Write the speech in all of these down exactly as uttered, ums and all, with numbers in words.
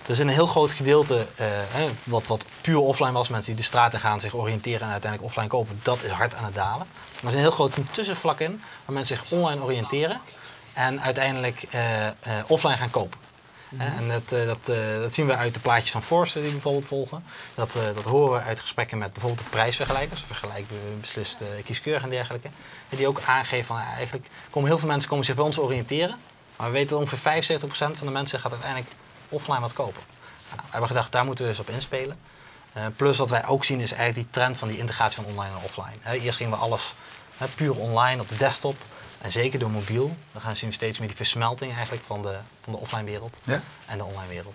Dus een heel groot gedeelte, uh, hè, wat, wat puur offline was, mensen die de straat in gaan, zich oriënteren en uiteindelijk offline kopen, dat is hard aan het dalen. Maar er is een heel groot tussenvlak in, waar mensen zich online oriënteren en uiteindelijk uh, uh, offline gaan kopen. Mm-hmm. En dat, uh, dat, uh, dat zien we uit de plaatjes van Forrester die we bijvoorbeeld volgen. Dat, uh, dat horen we uit gesprekken met bijvoorbeeld de prijsvergelijkers, vergelijken we beslist uh, kieskeurig en dergelijke. En die ook aangeven van uh, eigenlijk komen heel veel mensen komen zich bij ons oriënteren. Maar we weten dat ongeveer vijfenzeventig procent van de mensen gaat uiteindelijk offline wat kopen. Nou, we hebben gedacht, daar moeten we eens op inspelen. Uh, plus wat wij ook zien is eigenlijk die trend van die integratie van online en offline. He, eerst gingen we alles he, puur online op de desktop. En zeker door mobiel. Dan gaan we zien steeds meer die versmelting eigenlijk van de, van de offline wereld ja. en de online wereld.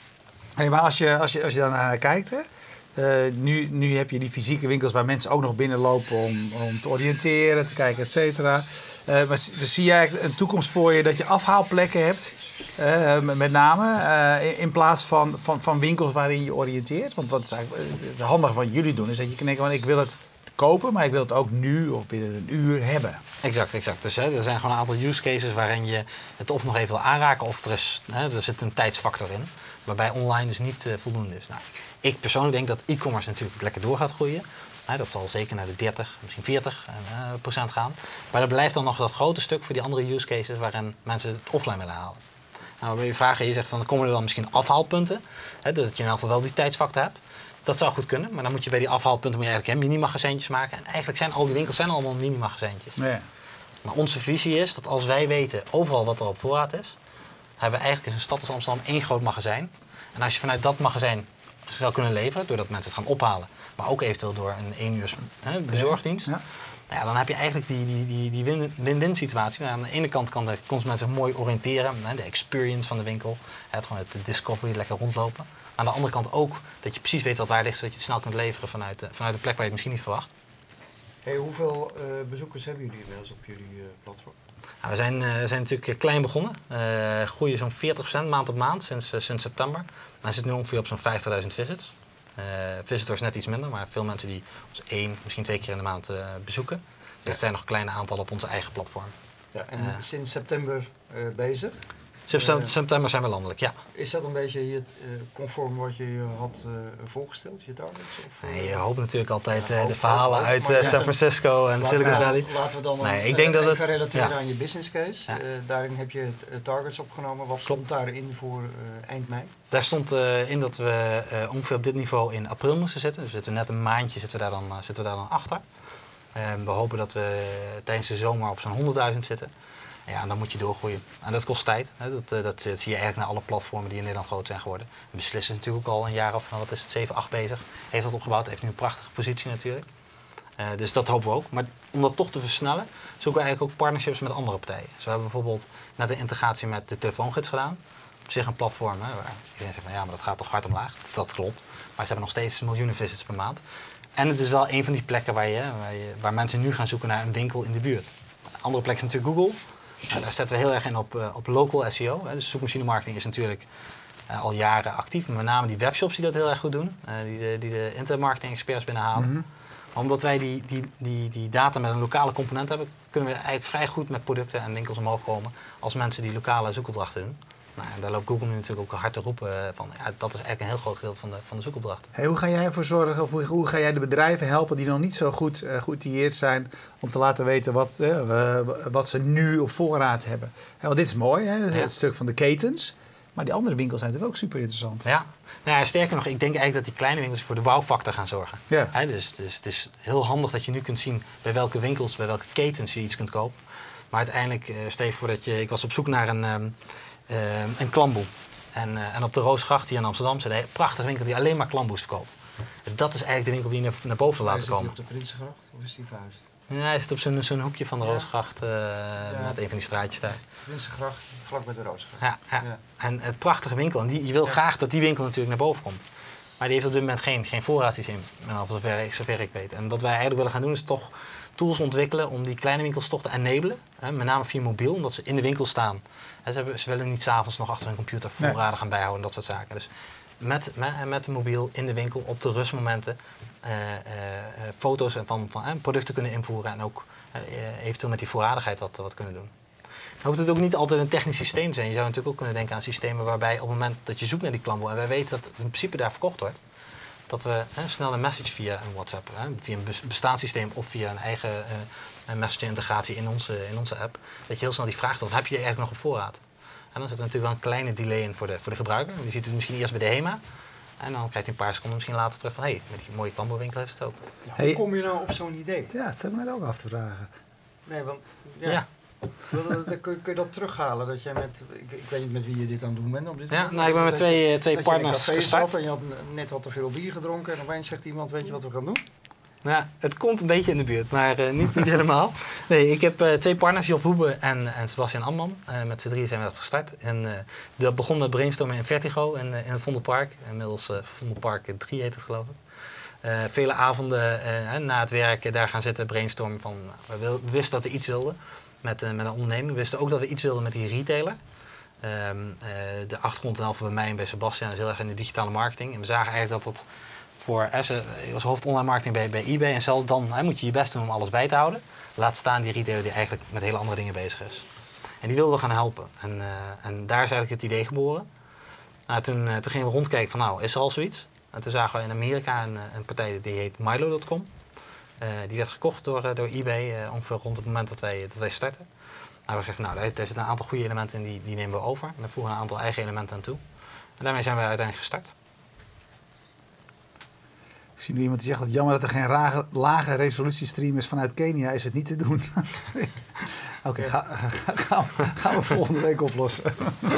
Hey, maar als je, als je, als je daar naar kijkt, hè, uh, nu, nu heb je die fysieke winkels waar mensen ook nog binnenlopen om, om te oriënteren, te kijken, et cetera. Uh, maar dus zie jij een toekomst voor je dat je afhaalplekken hebt, uh, met name, uh, in, in plaats van, van, van winkels waarin je oriënteert? Want wat is eigenlijk het handige wat jullie doen, is dat je kan denken, ik wil het kopen, maar ik wil het ook nu of binnen een uur hebben. Exact, exact. Dus hè, er zijn gewoon een aantal use cases waarin je het of nog even wil aanraken of er, is, hè, er zit een tijdsfactor in, waarbij online dus niet uh, voldoende is. Nou, ik persoonlijk denk dat e-commerce natuurlijk lekker door gaat groeien. Nou, dat zal zeker naar de dertig, misschien veertig uh, procent gaan. Maar er blijft dan nog dat grote stuk voor die andere use cases waarin mensen het offline willen halen. Nou, wil je vragen, je zegt van, komen er dan misschien afhaalpunten? Hè, dus dat je in elk geval wel die tijdsfactor hebt. Dat zou goed kunnen, maar dan moet je bij die afhaalpunten moet je eigenlijk mini-magazijntjes maken. En eigenlijk zijn al die winkels zijn allemaal mini-magazijntjes. Ja. Maar onze visie is dat als wij weten overal wat er op voorraad is, hebben we eigenlijk in een stad als Amsterdam één groot magazijn. En als je vanuit dat magazijn zou kunnen leveren, doordat mensen het gaan ophalen, maar ook eventueel door een één uur hè, bezorgdienst, ja. Nou ja, dan heb je eigenlijk die, die, die, die win-win situatie. Aan de ene kant kan de consument zich mooi oriënteren, hè, de experience van de winkel, het, gewoon het discovery, lekker rondlopen. Aan de andere kant ook dat je precies weet wat waar ligt, zodat je het snel kunt leveren vanuit de, vanuit de plek waar je het misschien niet verwacht. Hey, hoeveel uh, bezoekers hebben jullie inmiddels op jullie uh, platform? Nou, we zijn, uh, zijn natuurlijk klein begonnen. Uh, groeien zo'n veertig procent maand op maand sinds, uh, sinds september. We zitten nu ongeveer op zo'n vijftigduizend visits. Uh, visitors net iets minder, maar veel mensen die ons één, misschien twee keer in de maand uh, bezoeken. Dus ja. Het zijn nog kleine aantallen op onze eigen platform. Ja, en uh, sinds september uh, bezig? September, uh, september zijn we landelijk, ja. Is dat een beetje het, uh, conform wat je je had uh, voorgesteld, je targets? Of, uh, nee, je hoopt natuurlijk altijd ja, uh, de verhalen uit uh, San Francisco en Silicon Valley. Laten we dan nee, een, ik denk uh, dat even het, relateren ja. aan je business case. Ja. Uh, daarin heb je uh, targets opgenomen. Wat stond daarin voor uh, eind mei? Daar stond uh, in dat we uh, ongeveer op dit niveau in april moesten zitten. Dus we zitten net een maandje zitten we daar dan, uh, zitten we daar dan achter. Uh, we hopen dat we tijdens de zomer op zo'n honderdduizend zitten. Ja, en dan moet je doorgroeien. En dat kost tijd. Hè. Dat, dat, dat zie je eigenlijk naar alle platformen die in Nederland groot zijn geworden. Beslissen is natuurlijk ook al een jaar of, wat is het, zeven, acht bezig. Heeft dat opgebouwd, heeft nu een prachtige positie natuurlijk. Uh, dus dat hopen we ook. Maar om dat toch te versnellen, zoeken we eigenlijk ook partnerships met andere partijen. Zo hebben we bijvoorbeeld net een integratie met de telefoongids gedaan. Op zich een platform, hè, waar iedereen zegt van ja, maar dat gaat toch hard omlaag. Dat klopt. Maar ze hebben nog steeds miljoenen visits per maand. En het is wel een van die plekken waar, je, waar, je, waar mensen nu gaan zoeken naar een winkel in de buurt. Andere plekken is natuurlijk Google. Nou, daar zetten we heel erg in op, uh, op local S E O. Hè. Dus zoekmachine marketing is natuurlijk uh, al jaren actief. Maar met name die webshops die dat heel erg goed doen. Uh, die, de, die de internetmarketing experts binnenhalen. Mm-hmm. Maar omdat wij die, die, die, die data met een lokale component hebben, kunnen we eigenlijk vrij goed met producten en winkels omhoog komen als mensen die lokale zoekopdrachten doen. Nou, en daar loopt Google nu natuurlijk ook hard te roepen van ja, dat is eigenlijk een heel groot gedeelte van de, van de zoekopdrachten. Hey, hoe ga jij ervoor zorgen, of hoe, hoe ga jij de bedrijven helpen die nog niet zo goed uh, geoutilleerd zijn om te laten weten wat, uh, wat ze nu op voorraad hebben? Hey, want dit is mooi, hè? Dat is ja. Het stuk van de ketens. Maar die andere winkels zijn natuurlijk ook super interessant. Ja. Nou ja, sterker nog, ik denk eigenlijk dat die kleine winkels voor de wow-factor gaan zorgen. Ja. He, dus, dus het is heel handig dat je nu kunt zien bij welke winkels, bij welke ketens je iets kunt kopen. Maar uiteindelijk, uh, stel je voor dat je, ik was op zoek naar een, um, uh, een klamboe. En, uh, en op de Roosgracht hier in Amsterdam zit een prachtige winkel die alleen maar klamboes verkoopt. En dat is eigenlijk de winkel die je naar, naar boven laten komen. Is die op de Prinsengracht of is die verhuisd? Ja, hij zit op zo'n zo'n hoekje van de ja. Roosgracht, uh, ja. met een van die straatjes daar. Prinsengracht, vlak bij de Roosgracht. Ja, ja. ja, en het prachtige winkel. En die, je wil ja. graag dat die winkel natuurlijk naar boven komt. Maar die heeft op dit moment geen, geen voorraadsysteem, zover, zover ik weet. En wat wij eigenlijk willen gaan doen is toch tools ontwikkelen om die kleine winkels toch te enablen. Hè, met name via mobiel, omdat ze in de winkel staan. Hè, ze, hebben, ze willen niet s'avonds nog achter hun computer voorraden nee. gaan bijhouden en dat soort zaken. Dus met, met, met de mobiel in de winkel op de rustmomenten uh, uh, foto's van, van uh, producten kunnen invoeren en ook uh, eventueel met die voorradigheid wat, wat kunnen doen. hoeft het ook niet altijd een technisch systeem te zijn. Je zou natuurlijk ook kunnen denken aan systemen waarbij op het moment dat je zoekt naar die klamboe en wij weten dat het in principe daar verkocht wordt, dat we hè, snel een message via een WhatsApp, hè, via een bestaanssysteem of via een eigen uh, message-integratie in onze, in onze app, dat je heel snel die vraag stelt, heb je die eigenlijk nog op voorraad? En dan zit er natuurlijk wel een kleine delay in voor de, voor de gebruiker. Je ziet het misschien eerst bij de HEMA en dan krijgt hij een paar seconden misschien later terug van hé, hey, met die mooie klamboewinkel heeft het ook. Ja, Hey. hoe kom je nou op zo'n idee? Ja, dat stel ik me net ook af te vragen. Nee, want ja. Ja. Wil- wil- Kun je, kun je dat terughalen? Dat jij met, ik, ik weet niet met wie je dit aan het doen bent. Op dit Ja, moment, nou, ik ben met dat twee, je, twee dat je in een partners café gestart. zat en je had net wat te veel bier gedronken en opeens zegt iemand, weet je wat we gaan doen? Ja, het komt een beetje in de buurt, maar uh, niet, niet helemaal. Nee, ik heb uh, twee partners, Job Hoebe en, en Sebastian Amman. Uh, met z'n drieën zijn we dat gestart. En uh, dat begon met brainstormen in Vertigo in, uh, in het Vondelpark. Inmiddels uh, Vondelpark drie heet het, geloof ik. Uh, vele avonden uh, na het werk daar gaan zitten brainstormen van... We, wil, we wisten dat we iets wilden met, uh, met een onderneming. We wisten ook dat we iets wilden met die retailer. Um, uh, de achtergrond en bij mij en bij Sebastian is heel erg in de digitale marketing. En we zagen eigenlijk dat dat... Voor Essen, ik was hoofd online marketing bij, bij eBay en zelfs dan hè, moet je je best doen om alles bij te houden. Laat staan die retailer die eigenlijk met hele andere dingen bezig is. En die wilden we gaan helpen. En, uh, en daar is eigenlijk het idee geboren. Nou, toen, uh, toen gingen we rondkijken van nou, is er al zoiets? En toen zagen we in Amerika een, een partij die heet Milo punt com. Uh, die werd gekocht door, uh, door eBay uh, ongeveer rond het moment dat wij, dat wij starten. Nou, we zeggen nou, daar, daar zitten een aantal goede elementen in die, die nemen we over. En daar voegen we een aantal eigen elementen aan toe. En daarmee zijn we uiteindelijk gestart. Ik zie nu iemand die zegt dat het jammer dat er geen lage, lage resolutiestream is vanuit Kenia, is het niet te doen. Oké, okay, ja. ga, ga, gaan, we, gaan we volgende week oplossen.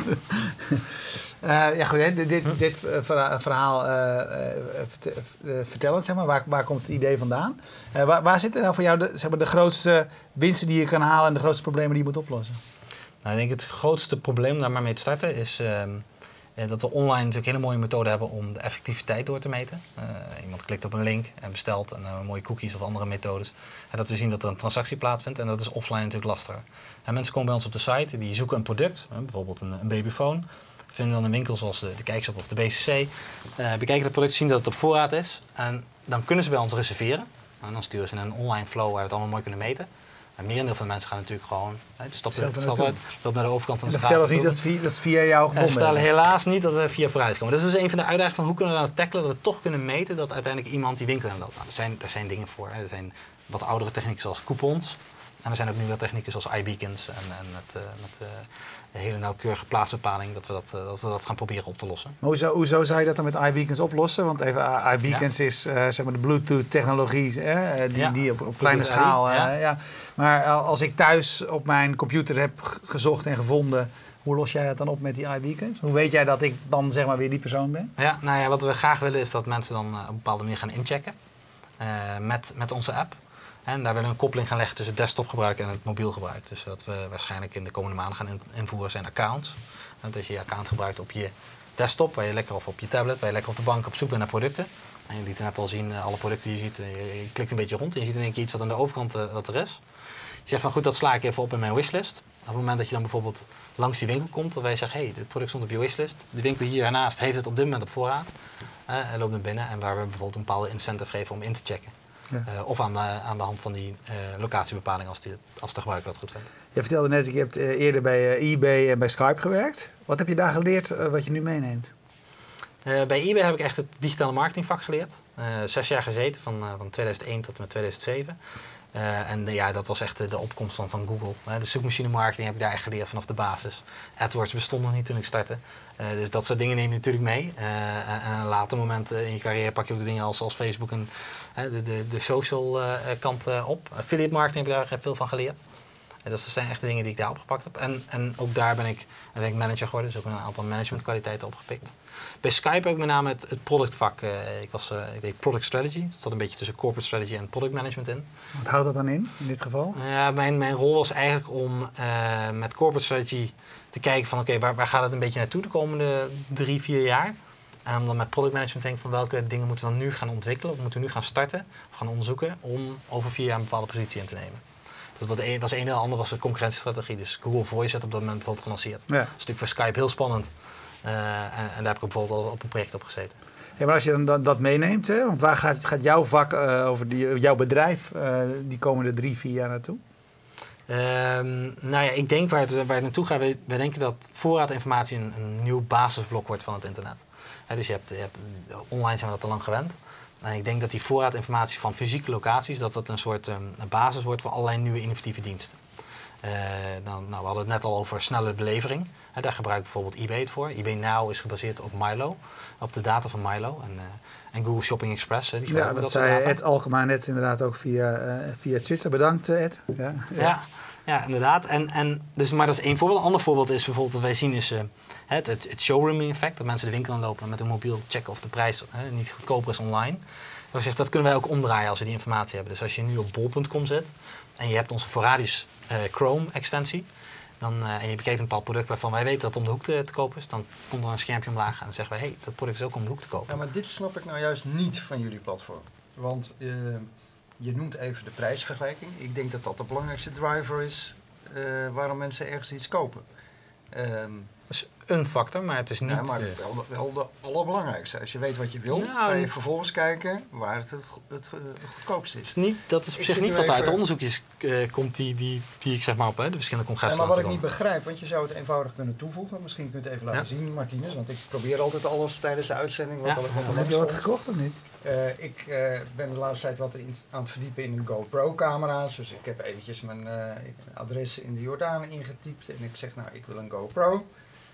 uh, ja goed, hè, dit, dit, dit verhaal uh, uh, vertellen, zeg maar, waar, waar komt het idee vandaan? Uh, waar, waar zitten nou voor jou de, zeg maar, de grootste winsten die je kan halen en de grootste problemen die je moet oplossen? Nou, ik denk het grootste probleem daar maar mee te starten is... Uh, dat we online natuurlijk een hele mooie methode hebben om de effectiviteit door te meten. Uh, iemand klikt op een link en bestelt en uh, mooie cookies of andere methodes. En dat we zien dat er een transactie plaatsvindt en dat is offline natuurlijk lastiger. En mensen komen bij ons op de site, die zoeken een product, uh, bijvoorbeeld een, een babyfoon. Vinden dan een winkel zoals de, de Kijkshop of de B C C. Uh, bekijken het product, zien dat het op voorraad is. En dan kunnen ze bij ons reserveren. En dan sturen ze in een online flow waar we het allemaal mooi kunnen meten. En merendeel van de mensen gaan natuurlijk gewoon, hè, de stap, de stap uit, loopt naar de overkant van de straat. Vertel ons niet dat ze via, dat ze via jou gevonden hebben. We vertellen helaas niet dat we via vooruit komen. Dus dat is een van de uitdagingen van hoe kunnen we nou tackelen dat we toch kunnen meten dat uiteindelijk iemand die winkel in loopt. Nou, er, zijn, er zijn dingen voor. Hè. Er zijn wat oudere technieken zoals coupons. En er zijn ook nieuwe technieken zoals iBeacons en, en met, uh, met uh, hele nauwkeurige plaatsbepaling dat we dat, uh, dat we dat gaan proberen op te lossen. Maar hoezo, hoezo zou je dat dan met iBeacons oplossen? Want even, uh, iBeacons ja. is uh, zeg maar de Bluetooth-technologie uh, die, ja. die op, op kleine schaal... Uh, ja. Ja. Maar uh, als ik thuis op mijn computer heb gezocht en gevonden... Hoe los jij dat dan op met die iBeacons? Hoe weet jij dat ik dan zeg maar weer die persoon ben? Ja, nou ja, wat we graag willen is dat mensen dan uh, op een bepaalde manier gaan inchecken uh, met, met onze app. En daar willen we een koppeling gaan leggen tussen het desktopgebruik en het mobiel gebruik. Dus wat we waarschijnlijk in de komende maanden gaan in, invoeren zijn accounts. En dat je je account gebruikt op je desktop, waar je lekker of op je tablet, waar je lekker op de bank op zoek bent naar producten. En je liet net al zien, uh, alle producten die je ziet, uh, je, je klikt een beetje rond en je ziet in één keer iets wat aan de overkant uh, wat er is. Je zegt van goed, dat sla ik even op in mijn wishlist. Op het moment dat je dan bijvoorbeeld langs die winkel komt, waarbij je zegt, hé, hey, dit product stond op je wishlist. De winkel hier ernaast heeft het op dit moment op voorraad. Uh, en loopt er binnen en waar we bijvoorbeeld een bepaalde incentive geven om in te checken. Ja. Uh, of aan de, aan de hand van die uh, locatiebepaling als, die, als de gebruiker dat goed vindt. Je vertelde net, je hebt uh, eerder bij uh, eBay en bij Skype gewerkt. Wat heb je daar geleerd uh, wat je nu meeneemt? Uh, bij eBay heb ik echt het digitale marketingvak geleerd. Uh, zes jaar gezeten, van, uh, van tweeduizend één tot en met tweeduizend zeven. Uh, en uh, ja, dat was echt uh, de opkomst van, van Google. Uh, de zoekmachine marketing heb ik daar echt geleerd vanaf de basis. AdWords bestond nog niet toen ik startte. Uh, dus dat soort dingen neem je natuurlijk mee. Uh, en aan een later moment uh, in je carrière pak je ook de dingen als, als Facebook en uh, de, de, de social uh, kant uh, op. Affiliate marketing heb ik daar veel van geleerd. Uh, dus dat zijn echt de dingen die ik daar opgepakt heb. En, en ook daar ben ik denk, manager geworden, dus ook een aantal managementkwaliteiten opgepikt. Bij Skype heb ik met name het, het productvak. Uh, ik, was, uh, ik deed product strategy. Dat zat een beetje tussen corporate strategy en product management in. Wat houdt dat dan in, in dit geval? Uh, mijn, mijn rol was eigenlijk om uh, met corporate strategy te kijken van oké, okay, waar, waar gaat het een beetje naartoe de komende drie, vier jaar? En om dan met product management te denken van welke dingen moeten we dan nu gaan ontwikkelen, of moeten we nu gaan starten, of gaan onderzoeken, om over vier jaar een bepaalde positie in te nemen. Dus dat was één en ander was de concurrentiestrategie. Dus Google Voice werd op dat moment bijvoorbeeld gelanceerd. Ja. Dat is natuurlijk voor Skype heel spannend. Uh, en, en daar heb ik bijvoorbeeld al op een project op gezeten. Ja, maar als je dan dat, dat meeneemt, hè, want waar gaat, gaat jouw vak uh, over die, jouw bedrijf uh, die komende drie, vier jaar naartoe? Um, nou ja, ik denk waar het, waar het naartoe gaat, wij, wij denken dat voorraadinformatie een, een nieuw basisblok wordt van het internet. He, dus je hebt, je hebt, online zijn we dat al lang gewend. En ik denk dat die voorraadinformatie van fysieke locaties, dat dat een soort um, een basis wordt voor allerlei nieuwe innovatieve diensten. Uh, dan, nou, we hadden het net al over snelle belevering. He, daar gebruikt bijvoorbeeld eBay het voor. eBay Now is gebaseerd op Milo, op de data van Milo. En, uh, en Google Shopping Express. He, die ja, dat, dat zei Ed Alkema net inderdaad ook via, uh, via Twitter. Bedankt, Ed. Ja, ja. ja. Ja, inderdaad. En, en dus, maar dat is één voorbeeld. Een ander voorbeeld is bijvoorbeeld wat wij zien is uh, het, het, het showrooming effect. Dat mensen de winkel inlopen en met een mobiel checken of de prijs uh, niet goedkoper is online. Dat, zegt, dat kunnen wij ook omdraaien als we die informatie hebben. Dus als je nu op bol punt com zit en je hebt onze Voradis uh, Chrome extensie. Dan, uh, en je bekijkt een bepaald product waarvan wij weten dat het om de hoek te, te kopen is. Dan komt er een schermpje omlaag en dan zeggen wij, hé, hey, dat product is ook om de hoek te kopen. Ja, maar dit snap ik nou juist niet van jullie platform. Want uh, je noemt even de prijsvergelijking. Ik denk dat dat de belangrijkste driver is uh, waarom mensen ergens iets kopen. Um, dat is een factor, maar het is niet... Ja, maar wel, wel de allerbelangrijkste. Als je weet wat je wil, nou, kan je vervolgens kijken waar het het, het, het goedkoopste is. is niet, dat is op zich niet wat uit de onderzoekjes uh, komt die, die, die ik zeg maar op hè, de verschillende congressen. Ja, maar wat ik niet begrijp, want je zou het eenvoudig kunnen toevoegen. Misschien kunt u het even laten ja. zien, Martinez. Want ik probeer altijd alles tijdens de uitzending. Wat ja. wat ja, heb je wat gekocht of niet? Uh, ik uh, ben de laatste tijd wat in, aan het verdiepen in GoPro-camera's. Dus ik heb eventjes mijn uh, adres in de Jordaan ingetypt. En ik zeg, nou, ik wil een GoPro.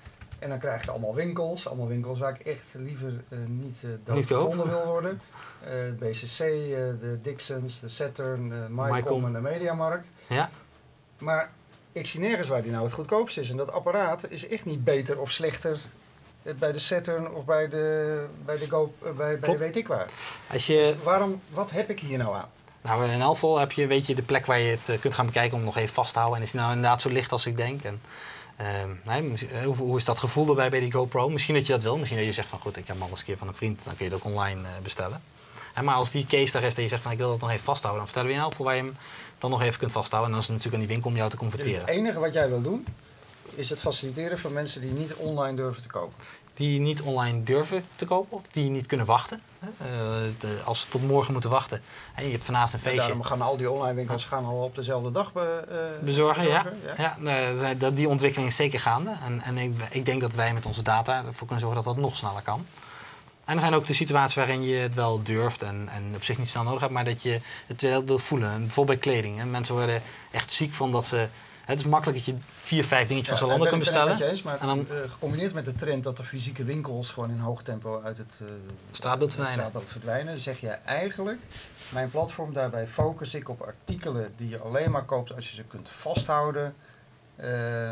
En dan krijg je allemaal winkels. Allemaal winkels waar ik echt liever uh, niet uh, doodgevonden wil worden. Uh, B C C, uh, de Dixons, de Saturn, de Mycom en de Mediamarkt. Ja. Maar ik zie nergens waar die nou het goedkoopste is. En dat apparaat is echt niet beter of slechter bij de Saturn of bij de, bij de Go, uh, bij, bij weet ik waar. Als je... Dus waarom, wat heb ik hier nou aan? Nou, in elk geval heb je, weet je de plek waar je het uh, kunt gaan bekijken om nog even vast te houden. En is het nou inderdaad zo licht als ik denk? En, uh, nee, hoe, hoe is dat gevoel erbij bij die GoPro? Misschien dat je dat wil. Misschien dat je zegt van goed, ik heb hem al eens een keer van een vriend. Dan kun je het ook online uh, bestellen. En maar als die case daar is dat je zegt van ik wil dat nog even vasthouden. Dan vertellen we in elk geval waar je hem dan nog even kunt vasthouden. En dan is het natuurlijk aan die winkel om jou te converteren. Dus het enige wat jij wil doen is het faciliteren van mensen die niet online durven te kopen. Die niet online durven te kopen of die niet kunnen wachten. Uh, de, als ze tot morgen moeten wachten en je hebt vanavond een feestje. Ja, daarom gaan al die online winkels gaan al op dezelfde dag be, uh, bezorgen. bezorgen. Ja, ja. ja uh, die ontwikkeling is zeker gaande. En, en ik, ik denk dat wij met onze data ervoor kunnen zorgen dat dat nog sneller kan. En er zijn ook de situaties waarin je het wel durft en, en op zich niet snel nodig hebt, maar dat je het wel wil voelen. En bijvoorbeeld bij kleding. Hè. Mensen worden echt ziek van dat ze... Het is makkelijk dat je vier, vijf dingetjes ja, van Zalando kunt bestellen. Ik ben het met je eens, maar en dan, uh, gecombineerd met de trend dat de fysieke winkels gewoon in hoog tempo uit het uh, straatbeeld verdwijnen. straatbeeld verdwijnen, zeg je eigenlijk, mijn platform, daarbij focus ik op artikelen die je alleen maar koopt als je ze kunt vasthouden. Uh,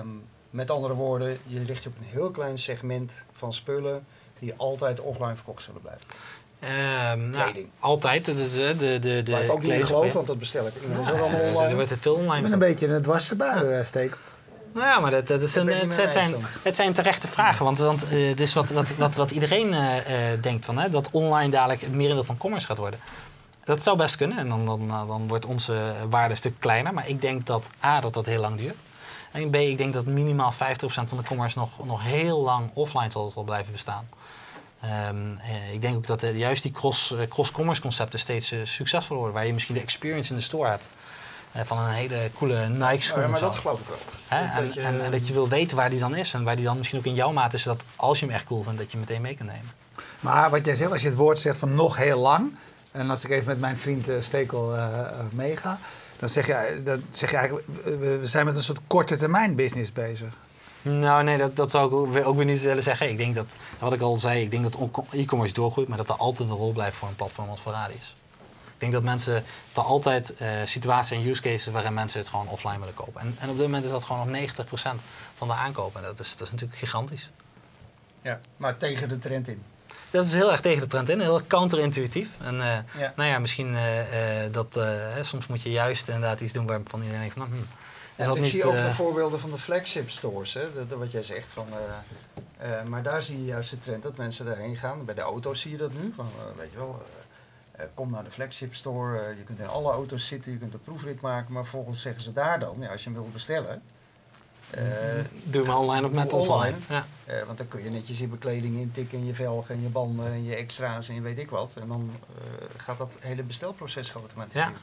met andere woorden, je richt je op een heel klein segment van spullen die altijd offline verkocht zullen blijven. Um, nou, altijd. De, de, de, de, de maar ik ook niet in geloof, want dat bestel ik. Ja, ja, er wordt er veel online. Ik ben een beetje in het dwarse bui ja. steken. Nou ja, maar dat, dat is een, het, het, zijn, het zijn terechte vragen. Want, want uh, het is wat, wat, wat, wat iedereen uh, uh, denkt van, hè, dat online dadelijk het merendeel van commerce gaat worden. Dat zou best kunnen. En dan, dan, dan wordt onze waarde een stuk kleiner. Maar ik denk dat A, dat dat heel lang duurt. En B, ik denk dat minimaal vijftig procent van de commerce nog, nog heel lang offline zal, zal blijven bestaan. Um, uh, ik denk ook dat uh, juist die cross, uh, cross-commerce concepten steeds uh, succesvoller worden. Waar je misschien de experience in de store hebt. Uh, van een hele coole Nike schoen. Oh ja, maar of dat geloof ik wel. Hè? En, je, en, en dat je wil weten waar die dan is. En waar die dan misschien ook in jouw maat is. Zodat als je hem echt cool vindt, dat je hem meteen mee kan nemen. Maar wat jij zegt, als je het woord zegt van nog heel lang. En als ik even met mijn vriend uh, Stekel uh, uh, meega. Dan zeg, je, dan zeg je eigenlijk, we zijn met een soort korte termijn business bezig. Nou nee, dat, dat zou ik ook weer niet willen zeggen. Ik denk dat, wat ik al zei, ik denk dat e-commerce doorgroeit, maar dat er altijd een rol blijft voor een platform als Voradis. Ik denk dat mensen, dat er altijd uh, situaties en use cases waarin mensen het gewoon offline willen kopen. En, en op dit moment is dat gewoon nog negentig procent van de aankopen. En dat is, dat is natuurlijk gigantisch. Ja, maar tegen de trend in. Dat is heel erg tegen de trend in, heel counterintuïtief. En uh, ja. nou ja, misschien uh, uh, dat, uh, soms moet je juist inderdaad iets doen waarvan iedereen denkt van... Hmm, Ja, ik niet, zie ook uh, de voorbeelden van de flagship stores, hè, dat, dat wat jij zegt. Van, uh, uh, maar daar zie je juist de trend dat mensen daarheen gaan. Bij de auto's zie je dat nu. Van, uh, weet je wel, uh, uh, kom naar de flagship store, uh, je kunt in alle auto's zitten, je kunt een proefrit maken. Maar vervolgens zeggen ze daar dan, ja, als je hem wil bestellen... Uh, doe maar online of met ons online. Ja. Uh, want dan kun je netjes je bekleding intikken, en je velgen en je banden en je extra's en je weet ik wat. En dan uh, gaat dat hele bestelproces geautomatiseerd. Ja.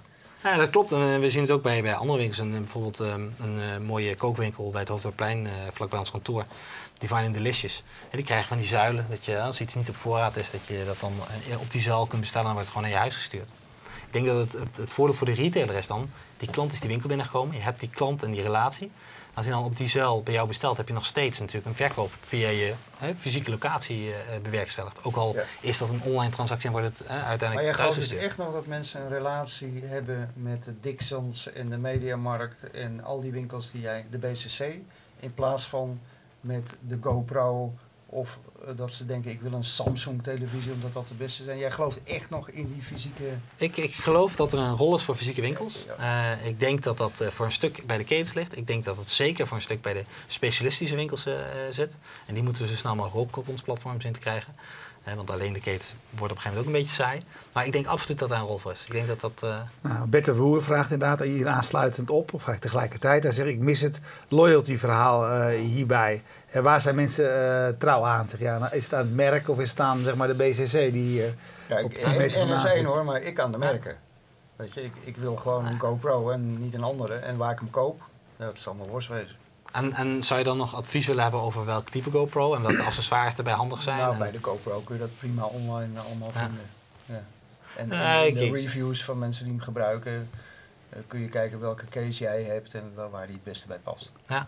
Ja, dat klopt. En we zien het ook bij, bij andere winkels. En bijvoorbeeld um, een uh, mooie kookwinkel bij het Hoofddorpplein, uh, vlakbij ons kantoor. Divine and Delicious. En die krijgen van die zuilen, dat je als iets niet op voorraad is, dat je dat dan op die zuil kunt bestellen en dan wordt het gewoon naar je huis gestuurd. Ik denk dat het, het, het voordeel voor de retailer is dan, die klant is die winkel binnengekomen, je hebt die klant en die relatie. Als hij dan op die zuil bij jou bestelt, heb je nog steeds natuurlijk een verkoop via je hè, fysieke locatie uh, bewerkstelligd. Ook al ja. is dat een online transactie en wordt het uh, uiteindelijk maar je thuis gelooft gestuurd. dus echt nog dat mensen een relatie hebben met de Dixons en de Mediamarkt en al die winkels die jij, de B C C, in plaats van met de GoPro of uh, dat ze denken ik wil een Samsung televisie omdat dat de beste zijn. Jij gelooft echt nog in die fysieke... Ik, ik geloof dat er een rol is voor fysieke winkels. Ja. Uh, ik denk dat dat uh, voor een stuk bij de ketens ligt. Ik denk dat het zeker voor een stuk bij de specialistische winkels uh, zit. En die moeten we zo snel mogelijk ook op ons platform zien te krijgen. Uh, want alleen de ketens wordt op een gegeven moment ook een beetje saai. Maar ik denk absoluut dat daar een rol voor is. Ik denk dat dat... Uh... Nou, Bert de Boer vraagt inderdaad hier aansluitend op, of eigenlijk tegelijkertijd. Hij zegt, ik mis het loyalty verhaal uh, hierbij. Uh, waar zijn mensen uh, trouw aan? Zeg, ja, nou, is het aan het merk of is het aan zeg maar, de B C C die hier ja, op tien meter vandaan zit? N S één hoor, maar ik aan de merken. Ja. Weet je, ik, ik wil gewoon een GoPro en niet een andere. En waar ik hem koop, dat zal mijn worst wezen. En, en zou je dan nog advies willen hebben over welk type GoPro en welke accessoires erbij handig zijn? Nou, en... bij de GoPro kun je dat prima online allemaal ja. vinden. Ja. En, ja, en in de ik... reviews van mensen die hem gebruiken, uh, kun je kijken welke case jij hebt en wel waar die het beste bij past. Ja.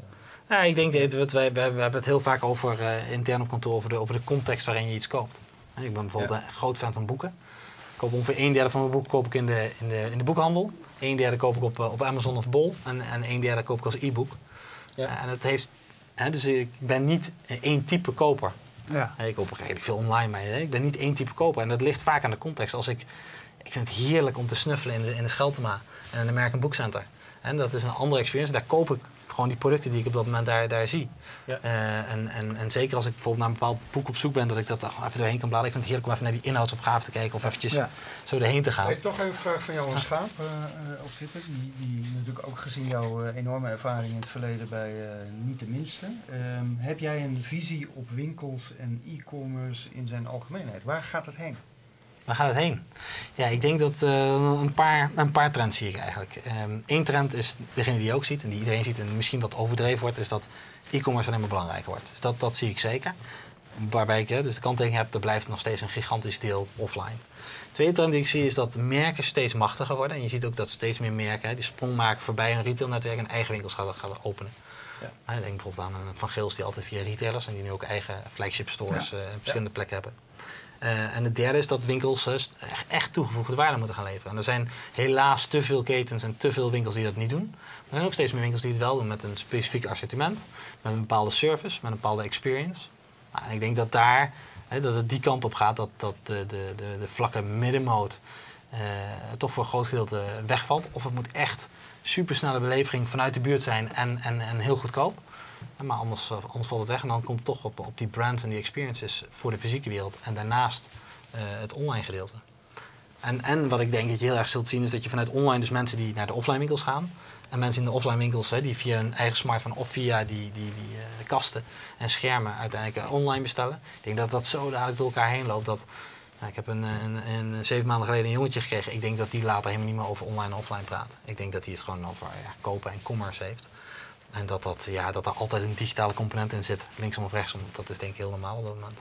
Ja, ik denk dat wij, wij, wij hebben het heel vaak over uh, intern op kantoor over de, over de context waarin je iets koopt. En ik ben bijvoorbeeld ja. een groot fan van boeken. Ik koop ongeveer een derde van mijn boek koop ik in de, in de, in de boekhandel. Een derde koop ik op, op Amazon of Bol. En, en een derde koop ik als e-book. Ja. Uh, en het heeft, hè, dus ik ben niet één type koper. Ja. Ik koop redelijk veel online, maar hè, ik ben niet één type koper. En dat ligt vaak aan de context. Als ik, ik vind het heerlijk om te snuffelen in de, in de Scheltema en in de American Book Center. En dat is een andere experience. Daar koop ik gewoon die producten die ik op dat moment daar, daar zie. Ja. Uh, en, en, en zeker als ik bijvoorbeeld naar een bepaald boek op zoek ben, dat ik dat even doorheen kan bladeren. Ik vind het heerlijk om even naar die inhoudsopgave te kijken of eventjes ja. zo doorheen te gaan. Hey, toch even een vraag van Johan Schaap uh, uh, op zitten. Die, die natuurlijk ook gezien jouw uh, enorme ervaring in het verleden bij uh, Niet de Minste. Um, heb jij een visie op winkels en e-commerce in zijn algemeenheid? Waar gaat het heen? Waar gaat het heen? Ja, ik denk dat uh, een, paar, een paar trends zie ik eigenlijk. Um, Eén trend is degene die je ook ziet en die iedereen ziet en misschien wat overdreven wordt, is dat e-commerce alleen maar belangrijker wordt. Dus dat, dat zie ik zeker. Waarbij ik uh, dus de kanttekening heb, er blijft nog steeds een gigantisch deel offline. De tweede trend die ik zie is dat merken steeds machtiger worden. En je ziet ook dat steeds meer merken hè, die sprong maken voorbij een retailnetwerk en eigen winkels gaan, gaan openen. Ja. Nou, ik denk bijvoorbeeld aan een Van Geels die altijd via retailers en die nu ook eigen flagship stores ja. uh, op verschillende ja. plekken hebben. Uh, en het derde is dat winkels uh, echt toegevoegde waarde moeten gaan leveren. En er zijn helaas te veel ketens en te veel winkels die dat niet doen. Maar er zijn ook steeds meer winkels die het wel doen met een specifiek assortiment, met een bepaalde service, met een bepaalde experience. Nou, en ik denk dat daar, hè, dat het die kant op gaat, dat, dat de, de, de, de vlakke middenmoot uh, toch voor een groot gedeelte wegvalt. Of het moet echt supersnelle belevering vanuit de buurt zijn en, en, en heel goedkoop. Maar anders, anders valt het weg en dan komt het toch op, op die brand en die experiences voor de fysieke wereld. En daarnaast uh, het online gedeelte. En, en wat ik denk dat je heel erg zult zien is dat je vanuit online dus mensen die naar de offline winkels gaan. En mensen in de offline winkels hè, die via een eigen smartphone of via die, die, die uh, de kasten en schermen uiteindelijk uh, online bestellen. Ik denk dat dat zo dadelijk door elkaar heen loopt. Dat, nou, ik heb een, een, een, zeven maanden geleden een jongetje gekregen. Ik denk dat die later helemaal niet meer over online en offline praat. Ik denk dat hij het gewoon over ja, kopen en commerce heeft. En dat, dat, ja, dat er altijd een digitale component in zit, linksom of rechtsom. Dat is denk ik heel normaal op dat moment.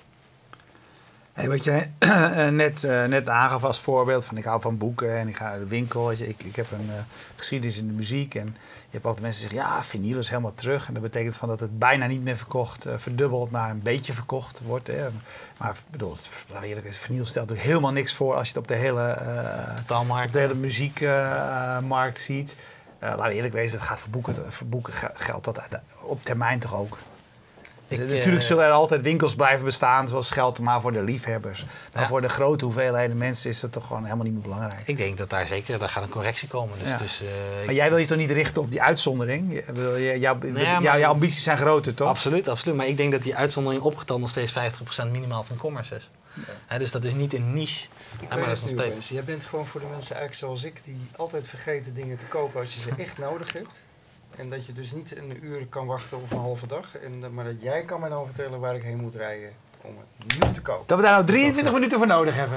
Hey, wat jij uh, net, uh, net aangaf als voorbeeld van ik hou van boeken en ik ga naar de winkel. Ik, ik heb een uh, geschiedenis in de muziek en je hebt altijd mensen die zeggen ja, vinyl is helemaal terug. En dat betekent van dat het bijna niet meer verkocht, uh, verdubbeld naar een beetje verkocht wordt. Hè. Maar bedoel, laten we eerlijk zijn, vinyl stelt natuurlijk helemaal niks voor als je het op de hele, uh, op de hele muziekmarkt uh, ziet. Uh, laten we eerlijk wezen, dat gaat voor boeken, voor boeken geldt dat op termijn toch ook. Dus ik, natuurlijk uh, zullen er altijd winkels blijven bestaan, zoals Scheltema voor de liefhebbers. Maar ja. voor de grote hoeveelheden mensen is dat toch gewoon helemaal niet meer belangrijk. Ik denk dat daar zeker, daar gaat een correctie komen. Dus, ja. dus, uh, maar jij wil je toch niet richten op die uitzondering? Je, je, jou, nee, ja, jou, jouw ambities zijn groter, toch? Absoluut, absoluut. Maar ik denk dat die uitzondering opgeteld nog steeds vijftig procent minimaal van commerce is. Ja. He, dus dat is niet een niche. Ik ja, maar dat is nog steeds. Jij bent gewoon voor de mensen eigenlijk zoals ik, die altijd vergeten dingen te kopen als je ze echt nodig hebt. En dat je dus niet een uur kan wachten of een halve dag. En, maar dat jij kan mij dan vertellen waar ik heen moet rijden. om het nu te kopen. Dat we daar nou drieëntwintig minuten voor nodig hebben.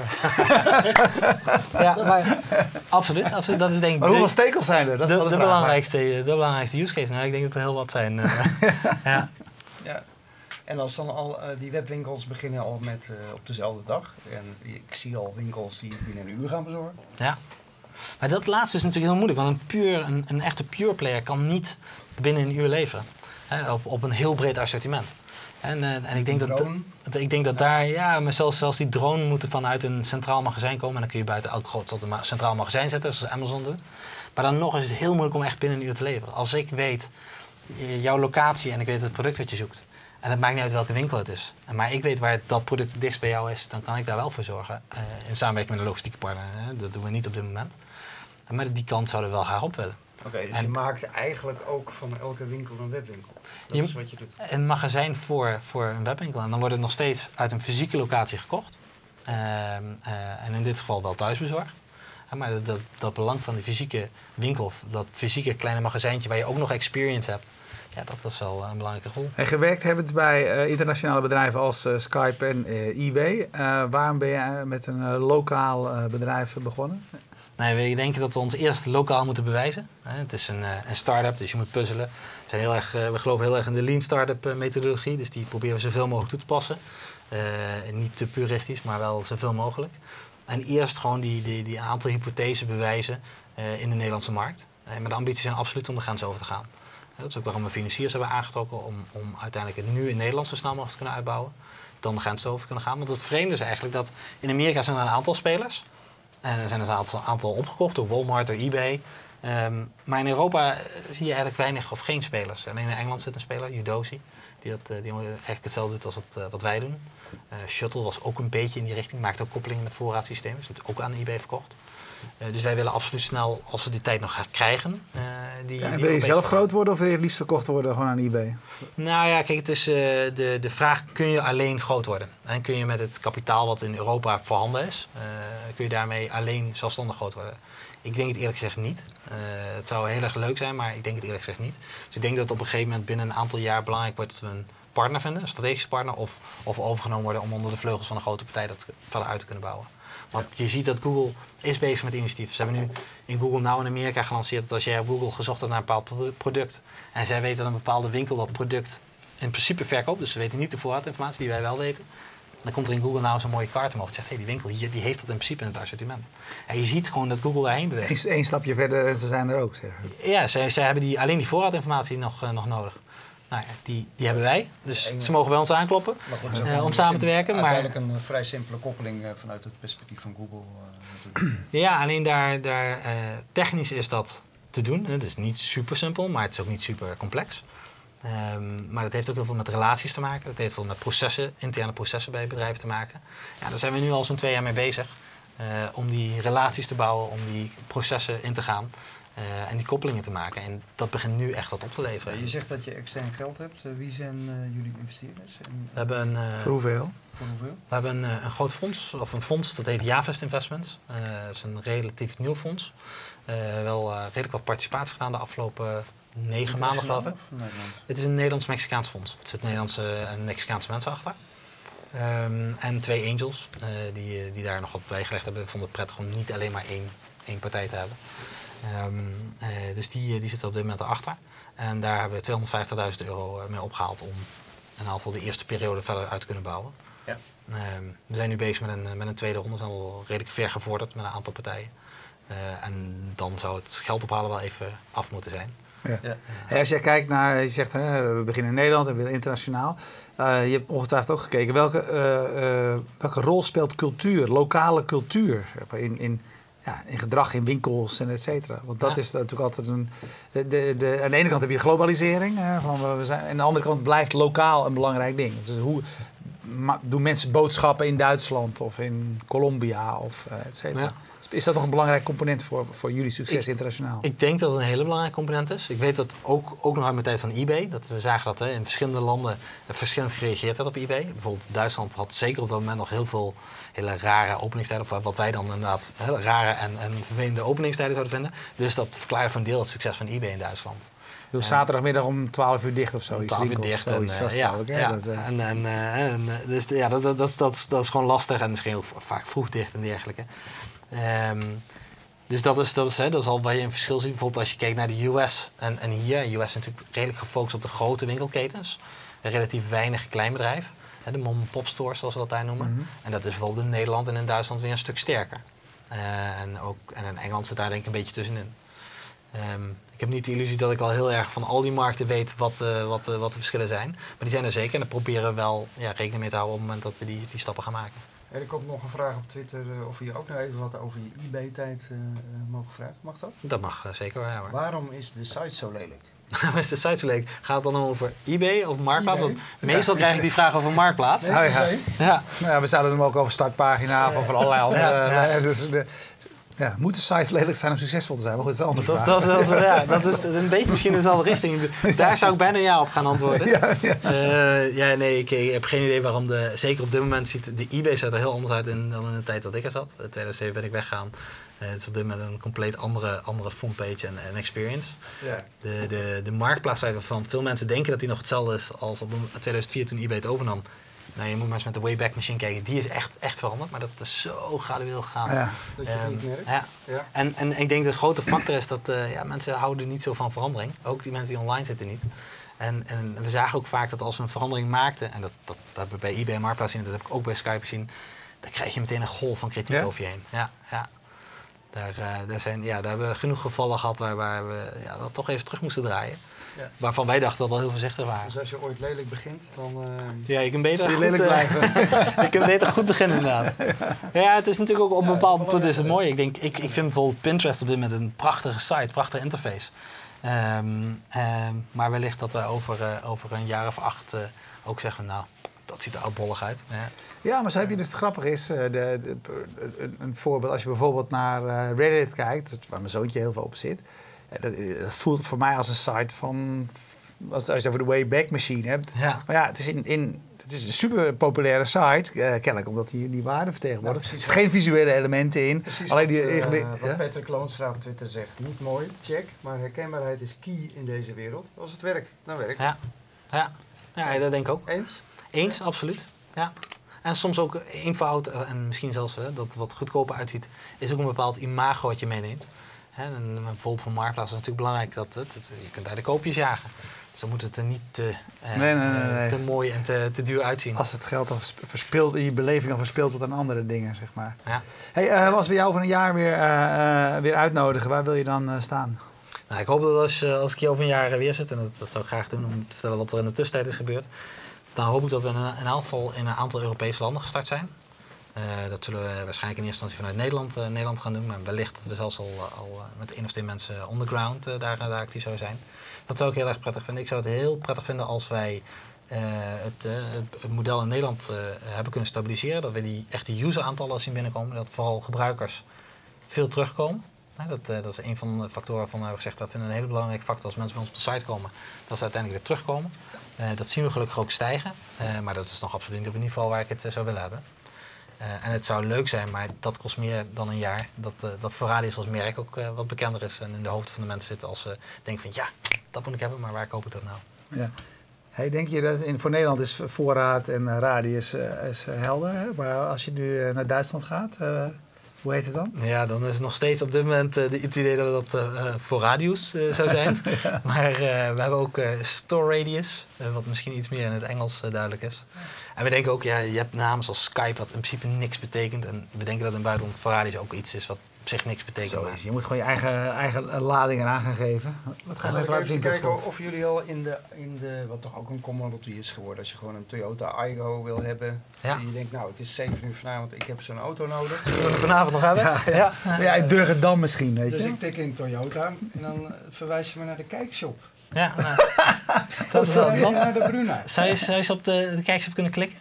Ja, maar absoluut, absoluut. Dat is denk ik Maar de, hoeveel stekels zijn er? Dat is de, wel de, vraag, maar- belangrijkste, de belangrijkste use case. Nou, ik denk dat er heel wat zijn. Uh, ja. Ja. En als dan al uh, die webwinkels beginnen al met uh, op dezelfde dag. En ik zie al winkels die binnen een uur gaan bezorgen. Ja. Maar dat laatste is natuurlijk heel moeilijk. Want een, puur, een, een echte pure player kan niet binnen een uur leveren. Hè, op, op een heel breed assortiment. En, uh, en ik denk dat, dat, ik denk dat daar, ja, maar zelfs, zelfs die drone moeten vanuit een centraal magazijn komen. En dan kun je buiten elk groot stad een centraal magazijn zetten, zoals Amazon doet. Maar dan nog is het heel moeilijk om echt binnen een uur te leveren. Als ik weet jouw locatie en ik weet het product wat je zoekt. En het maakt niet uit welke winkel het is. Maar ik weet waar dat product het dichtst bij jou is, dan kan ik daar wel voor zorgen. Uh, in samenwerking met een logistieke partner. Hè. Dat doen we niet op dit moment. Maar die kant zouden we wel graag op willen. Oké, okay, dus en, je maakt eigenlijk ook van elke winkel een webwinkel. Dat je, is wat je doet. Een magazijn voor, voor een webwinkel. En dan wordt het nog steeds uit een fysieke locatie gekocht. Uh, uh, en in dit geval wel thuisbezorgd. Uh, maar dat, dat, dat belang van die fysieke winkel, dat fysieke kleine magazijntje waar je ook nog experience hebt. Ja, dat is wel een belangrijke rol. En gewerkt hebben het bij uh, internationale bedrijven als uh, Skype en uh, eBay. Uh, waarom ben je uh, met een uh, lokaal uh, bedrijf begonnen? Nee, we denken dat we ons eerst lokaal moeten bewijzen. Het is een, een start-up, dus je moet puzzelen. We, zijn heel erg, we geloven heel erg in de lean start-up methodologie, dus die proberen we zoveel mogelijk toe te passen. Uh, niet te puristisch, maar wel zoveel mogelijk. En eerst gewoon die, die, die aantal hypothesen bewijzen uh, in de Nederlandse markt. Uh, maar de ambities zijn absoluut om de grens over te gaan. Uh, dat is ook waarom we financiers hebben aangetrokken om, om uiteindelijk het nu in Nederland zo snel mogelijk te kunnen uitbouwen. Dan de grens over te kunnen gaan. Want het vreemde is eigenlijk dat in Amerika zijn er een aantal spelers. En er zijn dus een aantal, aantal opgekocht door Walmart, door eBay. Um, maar in Europa zie je eigenlijk weinig of geen spelers. Alleen in Engeland zit een speler, Udozi, die, dat, die eigenlijk hetzelfde doet als het, uh, wat wij doen. Uh, Shuttle was ook een beetje in die richting, maakt ook koppelingen met voorraadsystemen. Dus dat ook aan eBay verkocht. Uh, dus wij willen absoluut snel, als we die tijd nog gaan krijgen... Uh, die, ja, die wil je zelf groot worden of wil je liefst verkocht worden gewoon aan eBay? Nou ja, kijk, het is uh, de, de vraag, kun je alleen groot worden? En kun je met het kapitaal wat in Europa voorhanden is, uh, kun je daarmee alleen zelfstandig groot worden? Ik denk het eerlijk gezegd niet. Uh, het zou heel erg leuk zijn, maar ik denk het eerlijk gezegd niet. Dus ik denk dat het op een gegeven moment binnen een aantal jaar belangrijk wordt dat we een partner vinden, een strategische partner, of, of overgenomen worden om onder de vleugels van een grote partij dat verder uit te kunnen bouwen. Want je ziet dat Google is bezig met initiatief. Ze hebben nu in Google Now in Amerika gelanceerd dat als jij op Google gezocht hebt naar een bepaald product en zij weten dat een bepaalde winkel dat product in principe verkoopt, dus ze weten niet de voorraadinformatie die wij wel weten, dan komt er in Google Now zo'n mooie kaart omhoog en zegt, hé, hey, die winkel hier, die heeft dat in principe in het assortiment. En je ziet gewoon dat Google daarheen beweegt. Eén stapje verder en ze zijn er ook, zeg. Ja, zij, zij hebben die, alleen die voorraadinformatie nog, uh, nog nodig. Nou ja, die, die hebben wij, dus ja, ze mogen bij ons aankloppen goed, uh, om samen te werken. Uiteindelijk maar, een uh, vrij simpele koppeling uh, vanuit het perspectief van Google. Uh, ja, alleen daar, daar uh, technisch is dat te doen. Het is niet super simpel, maar het is ook niet super complex. Um, maar dat heeft ook heel veel met relaties te maken. Dat heeft veel met processen, interne processen bij bedrijven te maken. Ja, daar zijn we nu al zo'n twee jaar mee bezig. Uh, om die relaties te bouwen, om die processen in te gaan. Uh, en die koppelingen te maken. En dat begint nu echt wat op te leveren. Ja, je zegt dat je extern geld hebt. Uh, wie zijn uh, jullie investeerders? En, we hebben een, uh, voor hoeveel? Voor hoeveel? We hebben een, uh, een groot fonds, of een fonds, dat heet Javest Investments. Uh, dat is een relatief nieuw fonds. Uh, wel uh, redelijk wat participatie gedaan de afgelopen negen maanden, geloof ik. Het is een Nederlands-Mexicaans fonds. Er zitten Nederlandse en Mexicaanse mensen achter. Um, en twee angels uh, die, die daar nog wat bijgelegd hebben. We vonden het prettig om niet alleen maar één, één partij te hebben. Um, uh, dus die, die zitten op dit moment erachter. En daar hebben we tweehonderdvijftigduizend euro mee opgehaald om in ieder geval de eerste periode verder uit te kunnen bouwen. Ja. Um, we zijn nu bezig met een, met een tweede ronde. We zijn al redelijk ver gevorderd met een aantal partijen. Uh, en dan zou het geld ophalen wel even af moeten zijn. Ja. Ja. Hey, als jij kijkt naar, je zegt hè, we beginnen in Nederland en we willen internationaal. Uh, je hebt ongetwijfeld ook gekeken. Welke, uh, uh, welke rol speelt cultuur, lokale cultuur in, in, ja, in gedrag in winkels en et cetera? Want dat ja. is natuurlijk altijd een... De, de, de, aan de ene kant heb je globalisering. Hè, van we zijn, en aan de andere kant blijft lokaal een belangrijk ding. Dus hoe ma, doen mensen boodschappen in Duitsland of in Colombia of uh, et cetera? Ja. Is dat nog een belangrijk component voor, voor jullie succes ik, internationaal? Ik denk dat het een hele belangrijke component is. Ik weet dat ook, ook nog uit mijn tijd van eBay. Dat we zagen dat hè, in verschillende landen verschillend gereageerd werd op eBay. Bijvoorbeeld Duitsland had zeker op dat moment nog heel veel hele rare openingstijden. Of wat wij dan inderdaad hele rare en, en vervelende openingstijden zouden vinden. Dus dat verklaarde voor een deel het succes van eBay in Duitsland. bedoel, zaterdagmiddag om twaalf uur dicht of zo. Om twaalf uur dicht. En, uh, ja, ook, ja. Dat, uh... en, en, uh, en, dus ja, dat, dat, dat, dat, is, dat is gewoon lastig en misschien ook vaak vroeg dicht en dergelijke. Um, dus dat is, dat, is, hè, dat is al waar je een verschil ziet. Bijvoorbeeld als je kijkt naar de U S en, en hier. De U S is natuurlijk redelijk gefocust op de grote winkelketens. Een relatief weinig kleinbedrijf. Hè, de mom-pop stores zoals we dat daar noemen. Mm-hmm. En dat is bijvoorbeeld in Nederland en in Duitsland weer een stuk sterker. Uh, en, ook, en in Engeland zit daar denk ik een beetje tussenin. Um, ik heb niet de illusie dat ik al heel erg van al die markten weet wat, uh, wat, uh, wat de verschillen zijn. Maar die zijn er zeker en daar proberen we wel ja, rekening mee te houden op het moment dat we die, die stappen gaan maken. En er komt nog een vraag op Twitter uh, of we je ook nog even wat over je eBay-tijd uh, mogen vragen. Mag dat? Dat mag uh, zeker, ja hoor. Waarom is de site zo lelijk? Waarom is de site zo lelijk? Gaat het dan over eBay of Marktplaats? Want meestal krijg ik die vraag over Marktplaats. Nee, oh, ja. Ja. Nou ja, we zouden hem ook over startpagina of over allerlei andere... Ja, ja. Dus de, ja, moeten sites lelijk zijn om succesvol te zijn? Maar goed, dat is een andere vraag. Dat, dat, is, dat, is, ja, dat is een beetje misschien in dezelfde richting. Daar zou ik bijna ja op gaan antwoorden. Ja, ja. Uh, ja nee, ik, ik heb geen idee waarom de... Zeker op dit moment ziet de eBay er heel anders uit in, dan in de tijd dat ik er zat. In tweeduizend zeven ben ik weggegaan. Uh, het is op dit moment een compleet andere, andere frontpage en, en experience. Ja. De, de, de marktplaats waarvan veel mensen denken dat die nog hetzelfde is als op tweeduizend vier toen eBay het overnam. Nou, je moet maar eens met de Wayback Machine kijken. Die is echt, echt veranderd, maar dat is zo gradueel gegaan. Ja. Dat je het niet merkt. Ja. Ja. En, en ik denk dat de grote factor is dat uh, ja, mensen houden niet zo van verandering. Ook die mensen die online zitten niet. En, en we zagen ook vaak dat als we een verandering maakten, en dat, dat, dat hebben we bij eBay en Marktplaats gezien, dat heb ik ook bij Skype gezien, dan krijg je meteen een golf van kritiek ja? over je heen. Ja, ja. Daar, uh, daar, zijn, ja, daar hebben we genoeg gevallen gehad waar, waar we ja, dat toch even terug moesten draaien. Ja. Waarvan wij dachten dat we wel heel voorzichtig waren. Dus als je ooit lelijk begint, dan... Uh... Ja, je kunt beter, je goed, lelijk blijven. je kunt beter goed beginnen inderdaad. Ja, het is natuurlijk ook op een bepaald ja, punt is het mooi. Ik, denk, ik, ik vind bijvoorbeeld Pinterest op dit moment een prachtige site, prachtige interface. Um, um, maar wellicht dat we over, uh, over een jaar of acht uh, ook zeggen, nou, dat ziet er oudbollig uit. Ja. Ja, maar zo heb je dus het grappige is, de, de, de, een, een voorbeeld, als je bijvoorbeeld naar uh, Reddit kijkt, waar mijn zoontje heel veel op zit, dat, dat voelt voor mij als een site van, als, als je over de Wayback Machine hebt. Ja. Maar ja, het is, in, in, het is een super populaire site, uh, kennelijk omdat die, die waarde vertegenwoordigt. Nou, er zitten geen visuele elementen in. Precies alleen die, wat, uh, wat ja? Patrick Loonstra op Twitter zegt. Niet mooi, check, maar herkenbaarheid is key in deze wereld. Als het werkt, dan werkt het. Ja, ja. ja dat denk ik ook. Eens? Eens, ja. Absoluut. Ja. En soms ook eenvoud, en misschien zelfs hè, dat wat goedkoper uitziet, is ook een bepaald imago wat je meeneemt. Hè, en bijvoorbeeld voor Marktplaats is het natuurlijk belangrijk dat het, het, je kunt daar de koopjes jagen. Dus dan moet het er niet te, eh, nee, nee, nee, nee. te mooi en te, te duur uitzien. Als het geld dan verspilt, in je beleving dan verspilt wordt aan andere dingen, zeg maar. Ja. Hey, uh, als we jou over een jaar weer, uh, uh, weer uitnodigen, waar wil je dan uh, staan? Nou, ik hoop dat als, als ik hier over een jaar weer zit, en dat, dat zou ik graag doen om te vertellen wat er in de tussentijd is gebeurd, dan hoop ik dat we in, in elk geval in een aantal Europese landen gestart zijn. Uh, dat zullen we waarschijnlijk in eerste instantie vanuit Nederland, uh, Nederland gaan doen. Maar wellicht dat we zelfs al, al uh, met één of twee mensen on the ground uh, daar, daar actief zouden zijn. Dat zou ik heel erg prettig vinden. Ik zou het heel prettig vinden als wij uh, het, uh, het model in Nederland uh, hebben kunnen stabiliseren. Dat we die echte useraantallen zien binnenkomen. Dat vooral gebruikers veel terugkomen. Uh, dat, uh, dat is een van de factoren waarvan we hebben gezegd dat vinden een hele belangrijke factor als mensen bij ons op de site komen. Dat ze uiteindelijk weer terugkomen. Uh, dat zien we gelukkig ook stijgen. Uh, maar dat is nog absoluut niet op het niveau waar ik het uh, zou willen hebben. Uh, en het zou leuk zijn, maar dat kost meer dan een jaar. Dat, uh, dat Voorradius als merk ook uh, wat bekender is en in de hoofden van de mensen zit als ze denken van ja, dat moet ik hebben, maar waar koop ik dat nou? Ja. Hey, denk je dat in, voor Nederland is voorraad en uh, radius uh, is, uh, helder, hè? Maar als je nu uh, naar Duitsland gaat, uh, hoe heet het dan? Ja, dan is het nog steeds op dit moment uh, de, het idee dat dat uh, voor radius uh, zou zijn. Ja. Maar uh, we hebben ook uh, store radius, uh, wat misschien iets meer in het Engels uh, duidelijk is. Ja. En we denken ook, ja, je hebt namen zoals Skype, wat in principe niks betekent. En we denken dat in het buitenland voor radius ook iets is wat op zich niks betekent. Zo is. Je moet gewoon je eigen, eigen lading eraan gaan geven. Wat gaan we even laten zien? Kijken of jullie al in de, in de, wat toch ook een commodity is geworden, als je gewoon een Toyota Aygo wil hebben. Ja. En je denkt, nou, het is zeven uur vanavond, ik heb zo'n auto nodig. Zullen we vanavond nog hebben? Ja, ja. ja. ja ik durf het dan misschien, weet je. Dus ik tik in Toyota en dan verwijs je me naar de kijkshop. Ja, nou, dat is wel naar de Bruna. Zou je, zou je eens op de, de kijkshop kunnen klikken?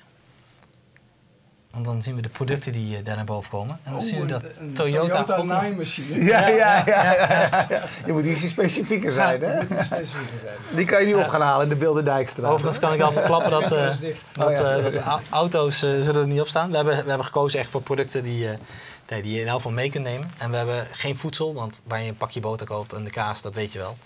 Want dan zien we de producten die uh, daar naar boven komen. En dan oh, zien we dat een, Toyota... Toyota naaimachine. Ja, ja, ja, ja, ja, ja. Je moet iets specifieker zijn, hè? Ja, moet specifieker zijn. Die kan je niet ja. op gaan halen in de Bilderdijkstraat. Overigens kan ik al verklappen dat, uh, dat, uh, dat uh, auto's uh, zullen er niet op staan. We hebben, we hebben gekozen echt voor producten die, uh, die je in elk geval mee kunt nemen. En we hebben geen voedsel, want waar je een pakje boter koopt en de kaas, dat weet je wel.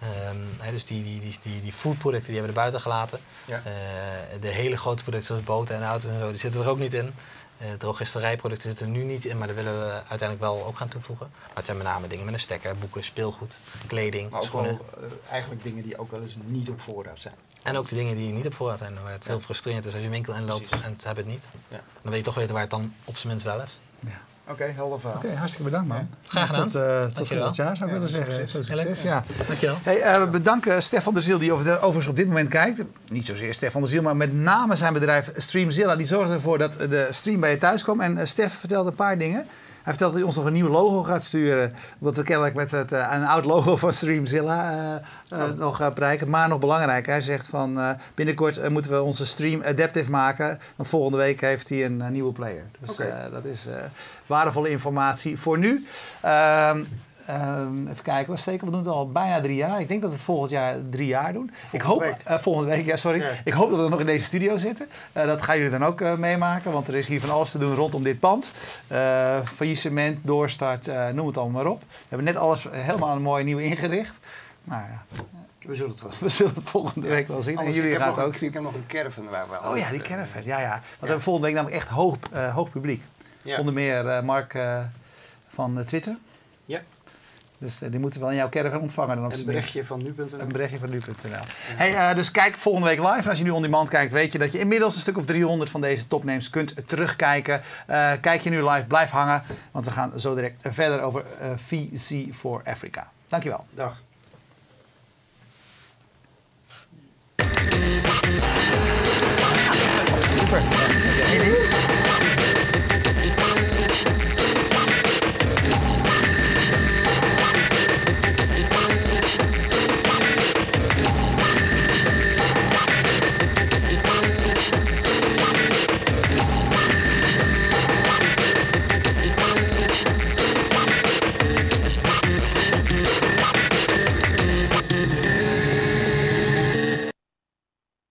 Um, he, dus die, die, die, die, die foodproducten die hebben we er buiten gelaten. Ja. Uh, de hele grote producten zoals boten en auto's en zo, die zitten er ook niet in. Uh, drogisterijproducten zitten er nu niet in, maar daar willen we uiteindelijk wel ook gaan toevoegen. Maar het zijn met name dingen met een stekker, boeken, speelgoed, kleding, maar ook schoenen. wel, uh, eigenlijk dingen die ook wel eens niet op voorraad zijn. En ook de dingen die niet op voorraad zijn, waar het ja. heel frustrerend is als je een winkel inloopt Precies. en het hebben het niet. Ja. Dan wil je toch weten waar het dan op zijn minst wel is. Ja. Oké, okay, helder verhaal. Oké, okay, hartstikke bedankt man. Ja. Graag gedaan. Tot, uh, tot volgend jaar zou ik ja, willen zeggen. Succes. Veel succes. Ja. Dankjewel. Hey, uh, we bedanken Stefan de Ziel die over de, overigens op dit moment kijkt. Niet zozeer Stefan de Ziel, maar met name zijn bedrijf Streamzilla. Die zorgde ervoor dat de stream bij je thuis kwam. En uh, Stef vertelde een paar dingen. Hij vertelt dat hij ons nog een nieuw logo gaat sturen. Omdat we kennelijk met het, uh, een oud logo van Streamzilla uh, uh, oh. nog uh, bereiken. Maar nog belangrijker, hij zegt van uh, binnenkort uh, moeten we onze stream adaptive maken. Want volgende week heeft hij een uh, nieuwe player. Dus okay. uh, dat is uh, waardevolle informatie voor nu. Uh, Um, even kijken, we steken. We doen het al bijna drie jaar. Ik denk dat we het volgend jaar drie jaar doen. Volgende ik hoop, week. Uh, volgende week, ja, sorry. Ja. Ik hoop dat we nog in deze studio zitten. Uh, dat gaan jullie dan ook uh, meemaken, want er is hier van alles te doen rondom dit pand. Uh, faillissement, doorstart, uh, noem het allemaal maar op. We hebben net alles helemaal mooi nieuw ingericht. Nou ja. We zullen het wel. We zullen het volgende week wel zien. Anders, en jullie gaan het ook een, zien. Ik heb nog een caravan waar we Oh ja, die caravan. Ja, ja. Want we hebben volgende week namelijk echt hoog, uh, hoog publiek. Ja. Onder meer uh, Mark uh, van uh, Twitter. Ja. Dus uh, die moeten wel in jouw caravan ontvangen. Dan op een berichtje van nu punt n l. Een berichtje van nu punt n l. Ja. Hey, uh, dus kijk volgende week live. En als je nu on demand kijkt, weet je dat je inmiddels een stuk of driehonderd van deze topnames kunt terugkijken. Uh, kijk je nu live, blijf hangen. Want we gaan zo direct verder over uh, V C for Africa. Dankjewel. Dag.